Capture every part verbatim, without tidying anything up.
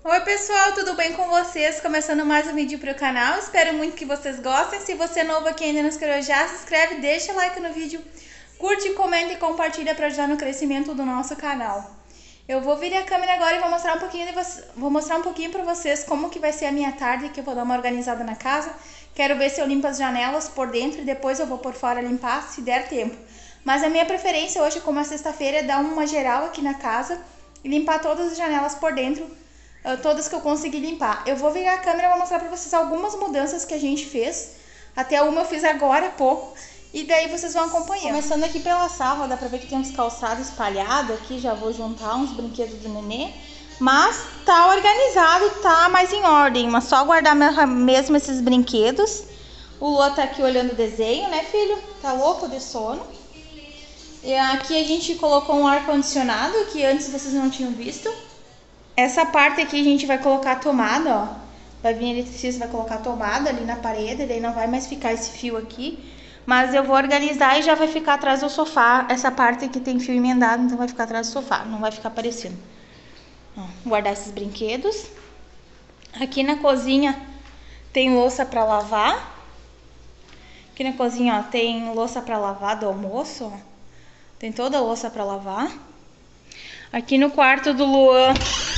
Oi pessoal, tudo bem com vocês? Começando mais um vídeo para o canal, espero muito que vocês gostem. Se você é novo aqui e ainda não se inscreveu, já se inscreve, deixa like no vídeo, curte, comenta e compartilha para ajudar no crescimento do nosso canal. Eu vou virar a câmera agora e vou mostrar um pouquinho, de vo... vou mostrar um pouquinho para vocês como que vai ser a minha tarde, que eu vou dar uma organizada na casa. Quero ver se eu limpo as janelas por dentro e depois eu vou por fora limpar, se der tempo. Mas a minha preferência hoje, como é sexta-feira, é dar uma geral aqui na casa e limpar todas as janelas por dentro, todas que eu consegui limpar. Eu vou virar a câmera e vou mostrar pra vocês algumas mudanças que a gente fez. Até uma eu fiz agora há pouco. E daí vocês vão acompanhando. Começando aqui pela sala, dá pra ver que tem uns calçados espalhados aqui. Já vou juntar uns brinquedos do nenê. Mas tá organizado, tá mais em ordem. Mas só guardar mesmo esses brinquedos. O Lua tá aqui olhando o desenho, né, filho? Tá louco de sono. E aqui a gente colocou um ar-condicionado, que antes vocês não tinham visto. Essa parte aqui a gente vai colocar a tomada, ó. Vai vir eletricista, vai colocar a tomada ali na parede, daí não vai mais ficar esse fio aqui. Mas eu vou organizar e já vai ficar atrás do sofá. Essa parte aqui tem fio emendado, então vai ficar atrás do sofá, não vai ficar aparecendo. Ó, guardar esses brinquedos. Aqui na cozinha tem louça pra lavar. Aqui na cozinha, ó, tem louça pra lavar do almoço, ó. Tem toda a louça pra lavar. Aqui no quarto do Luan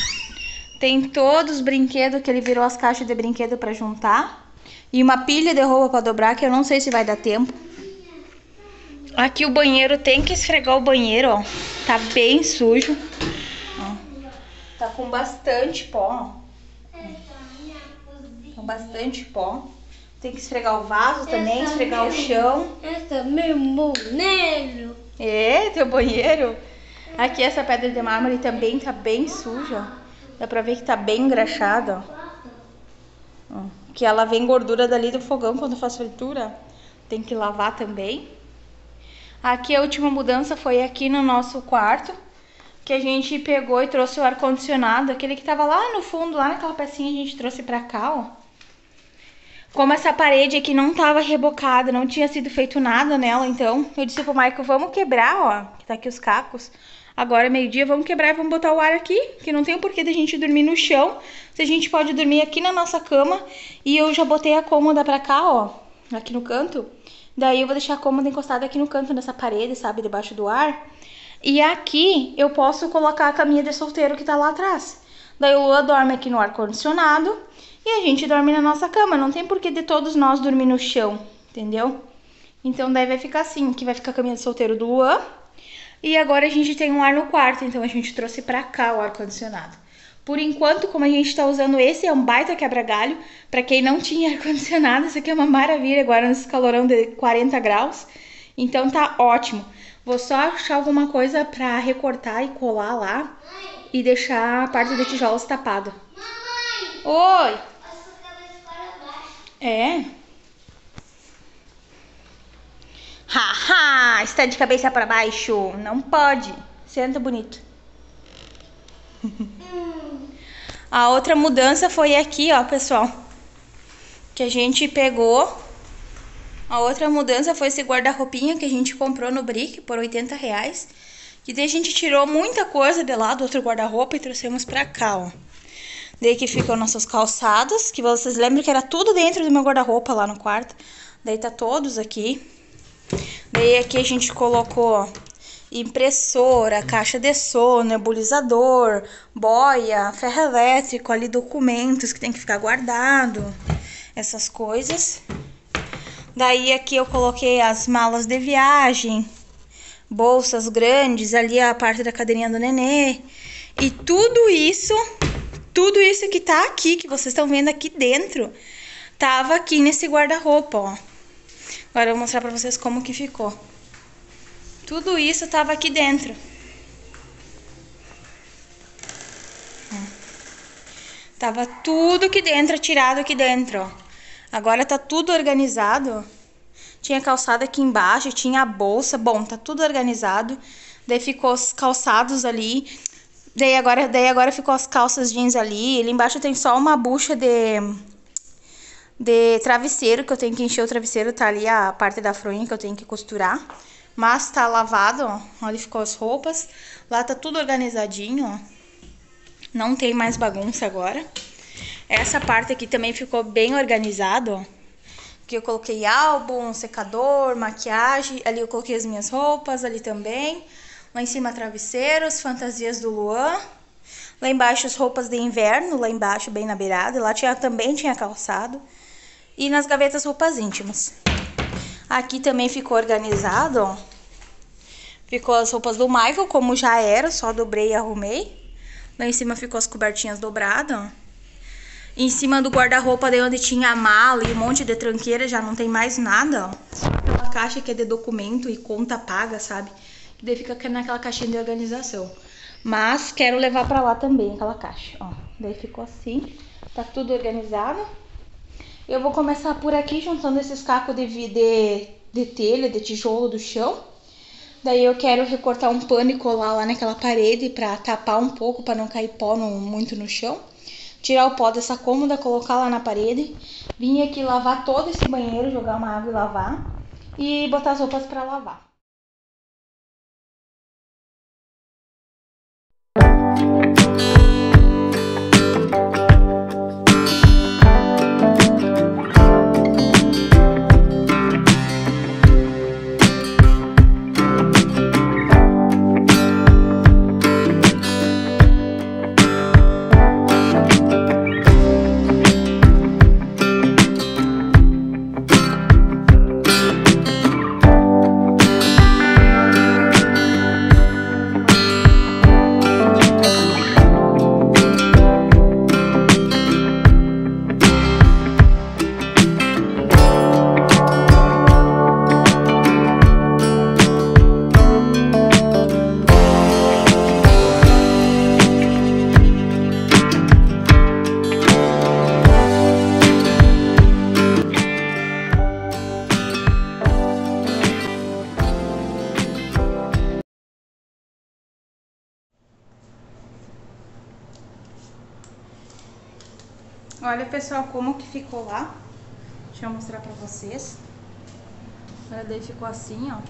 tem todos os brinquedos que ele virou as caixas de brinquedo para juntar. E uma pilha de roupa para dobrar, que eu não sei se vai dar tempo. Aqui o banheiro, tem que esfregar o banheiro, ó. Tá bem sujo. Ó. Tá com bastante pó, ó. Com bastante pó. Tem que esfregar o vaso também, Essa esfregar mesmo, o chão. Esse é meu banheiro. É, teu banheiro. Aqui essa pedra de mármore também tá bem suja, ó. Dá pra ver que tá bem engraxada, ó. Ó. Que ela vem gordura dali do fogão quando faz fritura. Tem que lavar também. Aqui a última mudança foi aqui no nosso quarto. Que a gente pegou e trouxe o ar-condicionado. Aquele que tava lá no fundo, lá naquela pecinha, a gente trouxe pra cá, ó. Como essa parede aqui não tava rebocada, não tinha sido feito nada nela, então eu disse pro Michael, vamos quebrar, ó. Que tá aqui os cacos. Agora é meio-dia, vamos quebrar e vamos botar o ar aqui, que não tem o porquê da gente dormir no chão. Se a gente pode dormir aqui na nossa cama. E eu já botei a cômoda pra cá, ó, aqui no canto. Daí eu vou deixar a cômoda encostada aqui no canto dessa parede, sabe, debaixo do ar. E aqui eu posso colocar a caminha de solteiro que tá lá atrás. Daí o Lua dorme aqui no ar-condicionado e a gente dorme na nossa cama. Não tem porquê de todos nós dormir no chão, entendeu? Então daí vai ficar assim, que vai ficar a caminha de solteiro do Luan. E agora a gente tem um ar no quarto, então a gente trouxe pra cá o ar-condicionado. Por enquanto, como a gente tá usando esse, é um baita quebra-galho. Pra quem não tinha ar-condicionado, isso aqui é uma maravilha agora nesse calorão de quarenta graus. Então tá ótimo. Vou só achar alguma coisa pra recortar e colar lá. E deixar a parte de tijolos tapada. Oi! É? Haha, está de cabeça para baixo. Não pode. Senta bonito. A outra mudança foi aqui, ó, pessoal. Que a gente pegou. A outra mudança foi esse guarda-roupinha que a gente comprou no Brick por oitenta reais. Que daí a gente tirou muita coisa de lá do outro guarda-roupa e trouxemos pra cá, ó. Daí que ficam nossos calçados. Que vocês lembram que era tudo dentro do meu guarda-roupa lá no quarto. Daí tá todos aqui. Daí aqui a gente colocou, ó, impressora, caixa de som, nebulizador, boia, ferro elétrico, ali documentos que tem que ficar guardado, essas coisas. Daí aqui eu coloquei as malas de viagem, bolsas grandes, ali a parte da cadeirinha do nenê. E tudo isso, tudo isso que tá aqui, que vocês estão vendo aqui dentro, tava aqui nesse guarda-roupa, ó. Agora eu vou mostrar pra vocês como que ficou. Tudo isso tava aqui dentro. Tava tudo aqui dentro, tirado aqui dentro, ó. Agora tá tudo organizado. Tinha calçado aqui embaixo, tinha a bolsa. Bom, tá tudo organizado. Daí ficou os calçados ali. Daí agora, daí agora ficou as calças jeans ali. Ali embaixo tem só uma bucha de... de travesseiro, que eu tenho que encher o travesseiro, tá ali a parte da fronha que eu tenho que costurar. Mas tá lavado, ó. Ali ficou as roupas. Lá tá tudo organizadinho, ó. Não tem mais bagunça agora. Essa parte aqui também ficou bem organizado, ó. Aqui eu coloquei álbum, secador, maquiagem. Ali eu coloquei as minhas roupas, ali também. Lá em cima travesseiros, fantasias do Luan. Lá embaixo as roupas de inverno, lá embaixo bem na beirada. Lá tinha, também tinha calçado. E nas gavetas roupas íntimas. Aqui também ficou organizado, ó. Ficou as roupas do Michael, como já era, só dobrei e arrumei. Lá em cima ficou as cobertinhas dobradas, ó. Em cima do guarda-roupa, daí onde tinha a mala e um monte de tranqueira, já não tem mais nada, ó. Só aquela caixa que é de documento e conta paga, sabe? Que daí fica naquela caixinha de organização. Mas quero levar pra lá também, aquela caixa, ó. Daí ficou assim, tá tudo organizado. Eu vou começar por aqui, juntando esses cacos de, de, de telha, de tijolo do chão. Daí eu quero recortar um pano e colar lá naquela parede pra tapar um pouco, pra não cair pó no, muito no chão. Tirar o pó dessa cômoda, colocar lá na parede. Vim aqui lavar todo esse banheiro, jogar uma água e lavar. E botar as roupas pra lavar. Olha, pessoal, como que ficou lá. Deixa eu mostrar pra vocês. Olha, daí ficou assim, ó.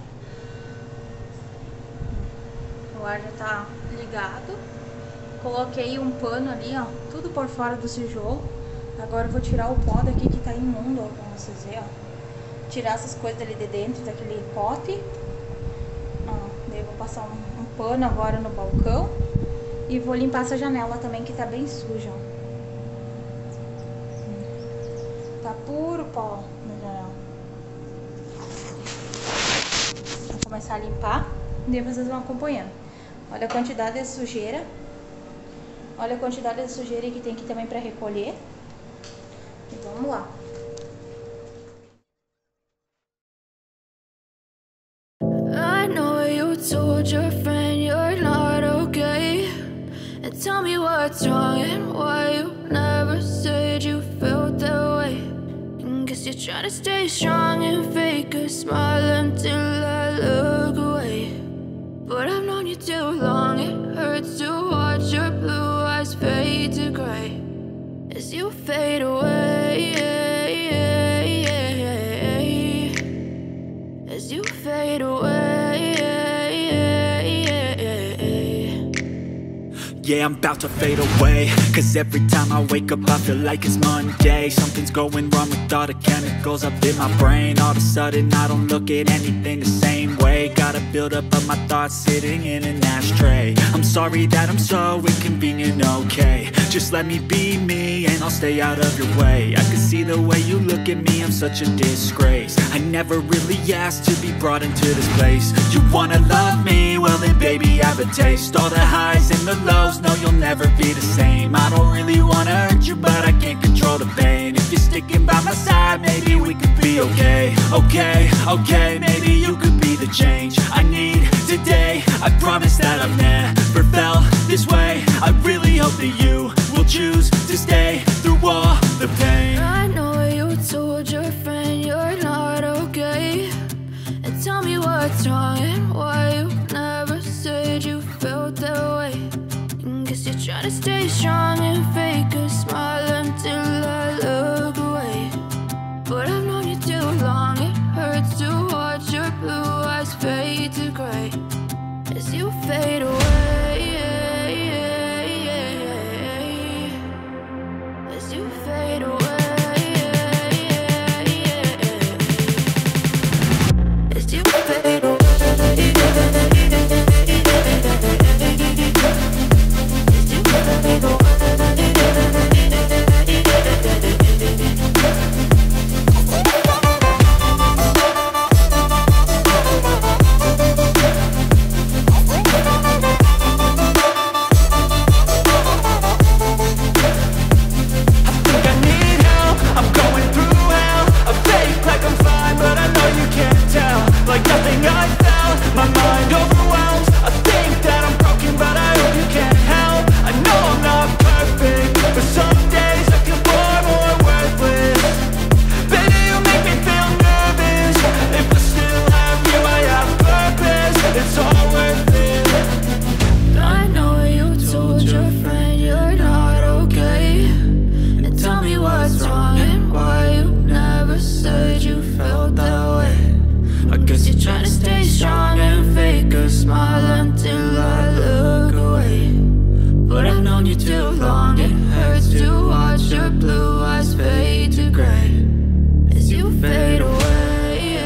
O ar já tá ligado. Coloquei um pano ali, ó, tudo por fora do tijolo. Agora eu vou tirar o pó daqui que tá imundo, ó, pra vocês verem, ó. Tirar essas coisas ali de dentro daquele pote. Ó, daí eu vou passar um, um pano agora no balcão. E vou limpar essa janela também, que tá bem suja, ó. Tá puro pó na janela. Vou começar a limpar e daí vocês vão acompanhando. Olha a quantidade de sujeira. Olha a quantidade de sujeira que tem aqui também pra recolher. E vamos lá. I know you told your friend you're not okay. And tell me what's wrong and why you never said you felt that way. And guess you're trying to stay strong and fake a smile until I look away. But I've known you too long, it hurts to watch your blue eyes fade to gray as you fade away, as you fade away. Yeah, I'm about to fade away, cause every time I wake up I feel like it's Monday. Something's going wrong with all the chemicals up in my brain. All of a sudden I don't look at anything the same way. Gotta build up of my thoughts sitting in an ashtray. I'm sorry that I'm so inconvenient, okay. Just let me be me and I'll stay out of your way. I can see the way you look at me, I'm such a disgrace. I never really asked to be brought into this place. You wanna love me? Well then baby I have a taste. All the highs and the lows, no you'll never be the same. I don't really wanna hurt you but I can't control the pain. If you're sticking by my side maybe we could be okay. Okay, okay, maybe you could be the change I need today. I promise that I've never felt this way. I really hope that you will choose to stay through all the pain. I know you told your friend you're not okay. And tell me what's wrong and why you never said you felt that way. And guess you're trying to stay strong and fake a smile until I look away. But I've known you too long, it hurts to watch your blue eyes fade to gray as you fade away. too long. It hurts to watch your blue eyes fade to gray as you fade away,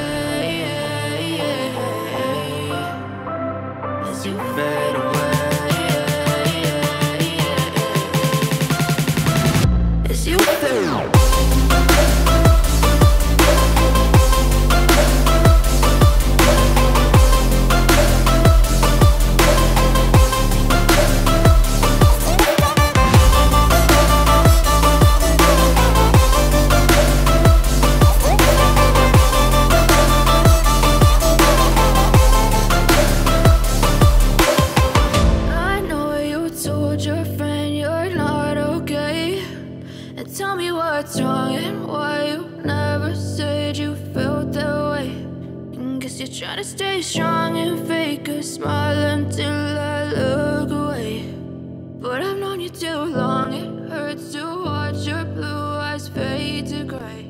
as you fade away, as you fade away. Tell me what's wrong and why you never said you felt that way. And guess you're trying to stay strong and fake a smile until I look away. But I've known you too long, it hurts to watch your blue eyes fade to gray.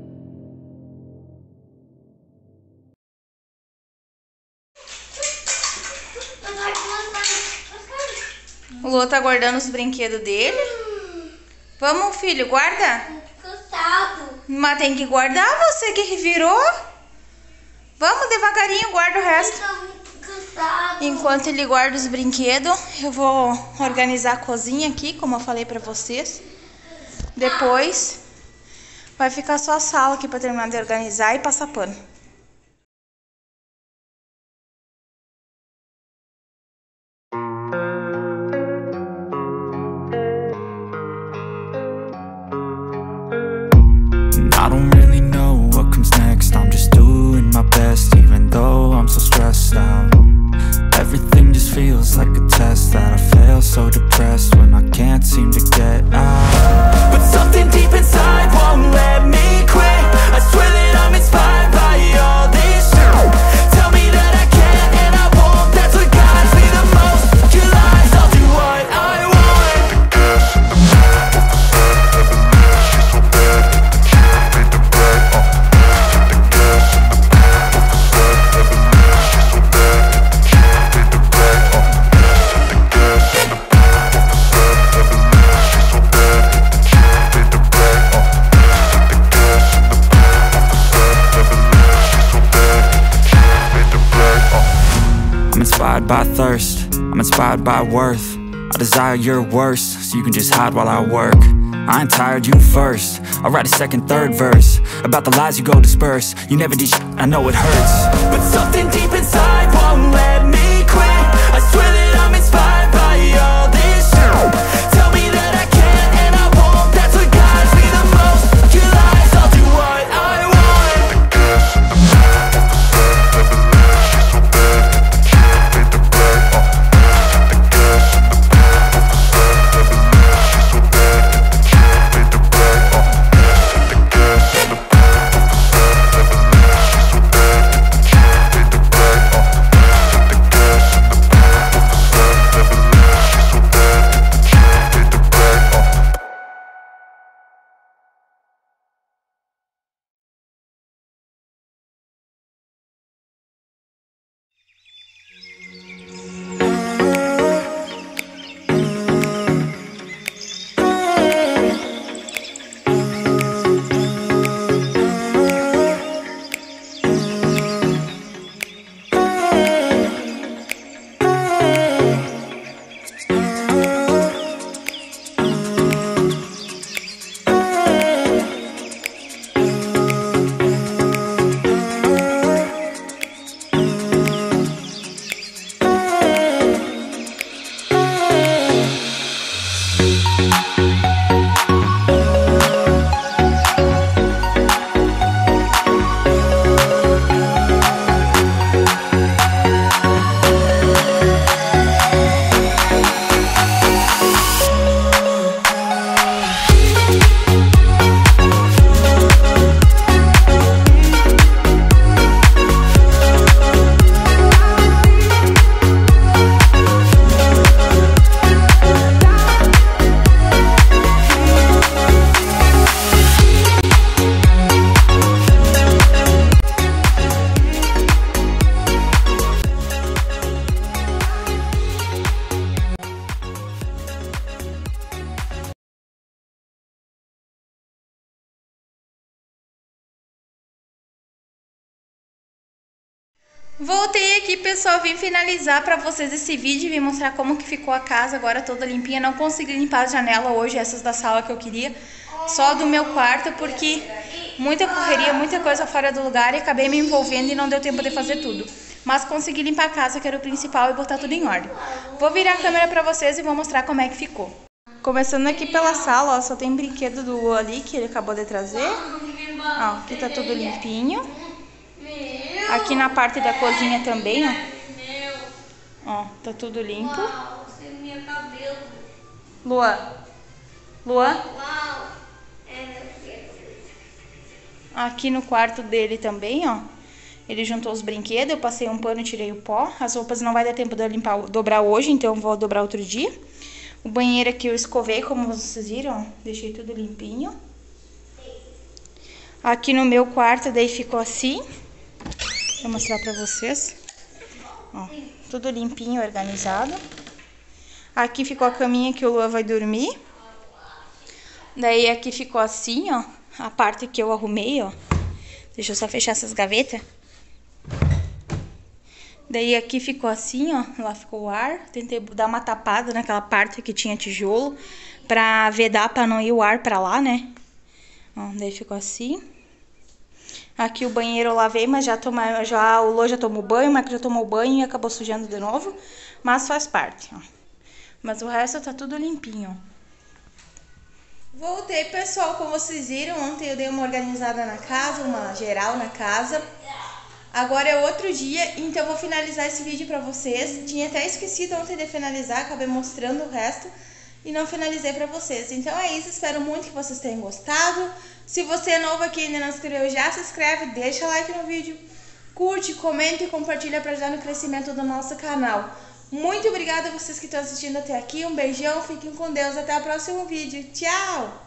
O Lô tá guardando os brinquedos dele. Vamos, filho, guarda. Cansado. Mas tem que guardar, você que virou. Vamos devagarinho, guarda o resto. Eu tô muito cansado. Enquanto ele guarda os brinquedos, eu vou organizar a cozinha aqui, como eu falei pra vocês. Depois vai ficar só a sala aqui pra terminar de organizar e passar pano. I don't really know what comes next. I'm just doing my best, even though I'm so stressed out. Everything just feels like a test that I fail, so depressed when I can't seem to get out. But something deep inside won't let me quit. I swear that I'm inspired by all this shit. Tell me that I can and I won't. That's what guides me the most. Your lies, I'll do what I want. By thirst, I'm inspired by worth. I desire your worst, so you can just hide while I work. I ain't tired, you first. I'll write a second, third verse about the lies you go disperse. You never did shit, I know it hurts. But something deep inside won't let me quit. I swear that I'm inspired by all this shit. Tell me that I can and I won't. That's what guides me the most. Your lies, I'll do what I want. Voltei aqui, pessoal, vim finalizar pra vocês esse vídeo, vim mostrar como que ficou a casa agora toda limpinha. Não consegui limpar a janela hoje, essas da sala que eu queria, só do meu quarto, porque muita correria, muita coisa fora do lugar e acabei me envolvendo e não deu tempo de fazer tudo. Mas consegui limpar a casa, que era o principal, e botar tudo em ordem. Vou virar a câmera pra vocês e vou mostrar como é que ficou. Começando aqui pela sala, ó, só tem brinquedo do Lu ali, que ele acabou de trazer. Ó, aqui tá tudo limpinho. Aqui na parte da cozinha também, ó. Ó, tá tudo limpo. Luan. Luan. Aqui no quarto dele também, ó. Ele juntou os brinquedos, eu passei um pano e tirei o pó. As roupas não vai dar tempo de eu limpar, dobrar hoje, então eu vou dobrar outro dia. O banheiro aqui eu escovei, como vocês viram, ó. Deixei tudo limpinho. Aqui no meu quarto daí ficou assim. Vou mostrar pra vocês. Ó, tudo limpinho, organizado. Aqui ficou a caminha que o Luan vai dormir. Daí aqui ficou assim, ó. A parte que eu arrumei, ó. Deixa eu só fechar essas gavetas. Daí aqui ficou assim, ó. Lá ficou o ar. Tentei dar uma tapada naquela parte que tinha tijolo, pra vedar, pra não ir o ar pra lá, né? Ó, daí ficou assim. Aqui o banheiro eu lavei, mas já, toma, já o Lô já tomou banho, o Marco já tomou banho e acabou sujando de novo. Mas faz parte, ó. Mas o resto tá tudo limpinho, ó. Voltei, pessoal, como vocês viram, ontem eu dei uma organizada na casa, uma geral na casa. Agora é outro dia, então eu vou finalizar esse vídeo pra vocês. Tinha até esquecido ontem de finalizar, acabei mostrando o resto e não finalizei pra vocês. Então é isso, espero muito que vocês tenham gostado. Se você é novo aqui e ainda não se inscreveu, já se inscreve, deixa like no vídeo, curte, comenta e compartilha para ajudar no crescimento do nosso canal. Muito obrigada a vocês que estão assistindo até aqui, um beijão, fiquem com Deus, até o próximo vídeo, tchau!